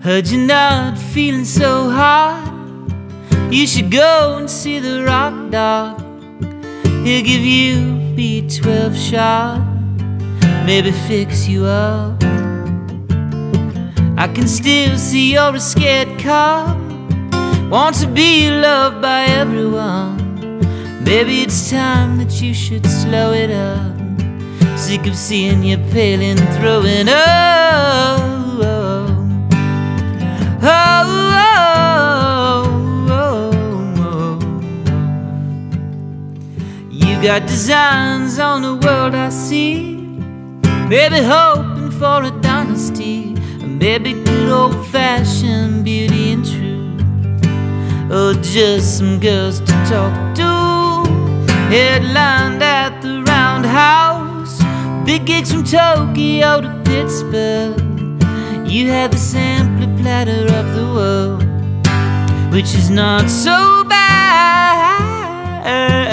Heard you're not feeling so hot. You should go and see the rock dog. He'll give you B12 shot, maybe fix you up. I can still see you're a scared cop, want to be loved by everyone. Maybe it's time that you should slow it up. Sick of seeing you pale and throwing up. You got designs on the world I see, maybe hoping for a dynasty, or maybe good old-fashioned beauty and truth, or just some girls to talk to. Headlined at the Roundhouse, big gigs from Tokyo to Pittsburgh. You have the sampler platter of the world, which is not so bad.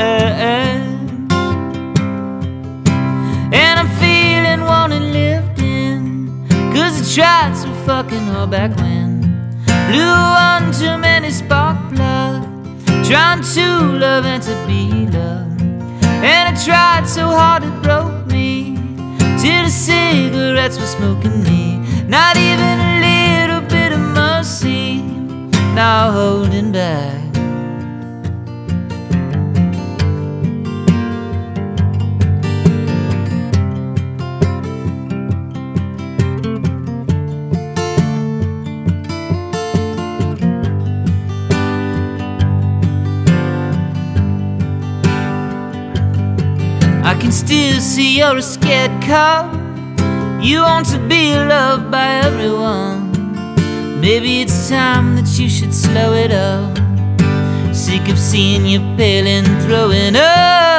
And I'm feeling wanting lifting, 'cause I tried so fucking hard back when. Blew one too many spark plugs, trying to love and to be loved. And I tried so hard it broke me, till the cigarettes were smoking me. Not even a little bit of mercy, now holding back. I can still see you're a scared cop. You want to be loved by everyone. Maybe it's time that you should slow it up. Sick of seeing you pale and throwing up.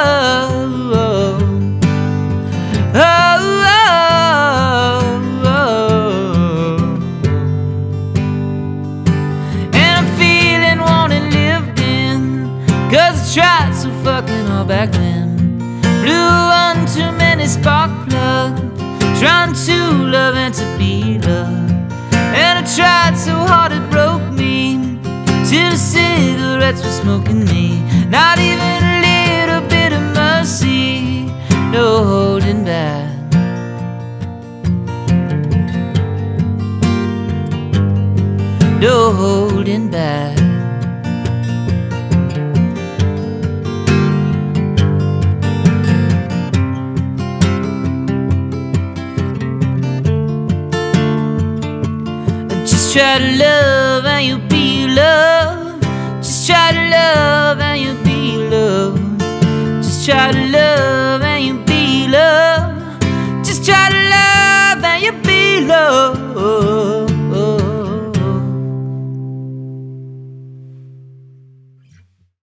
And I'm feeling wanting lived in, 'cause I tried so fucking hard back then. Blew one too many spark plugs, trying to love and to be loved. And I tried so hard it broke me, till the cigarettes were smoking me. Not even a little bit of mercy, no holding back. No holding back. Try to love and you'll be loved. Just try to love and you'll be loved. Just try to love and you'll be loved. Just try to love and you'll be loved.